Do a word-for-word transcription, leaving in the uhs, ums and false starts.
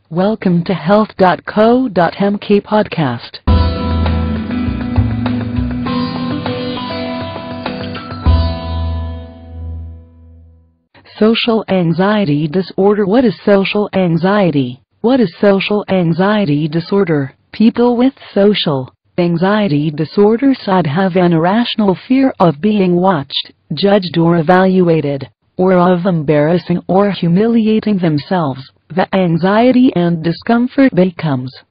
Welcome to health dot co dot m k podcast. Social anxiety disorder. What is social anxiety? What is social anxiety disorder? People with social anxiety disorder have an irrational fear of being watched, judged or evaluated, or of embarrassing or humiliating themselves. The anxiety and discomfort becomes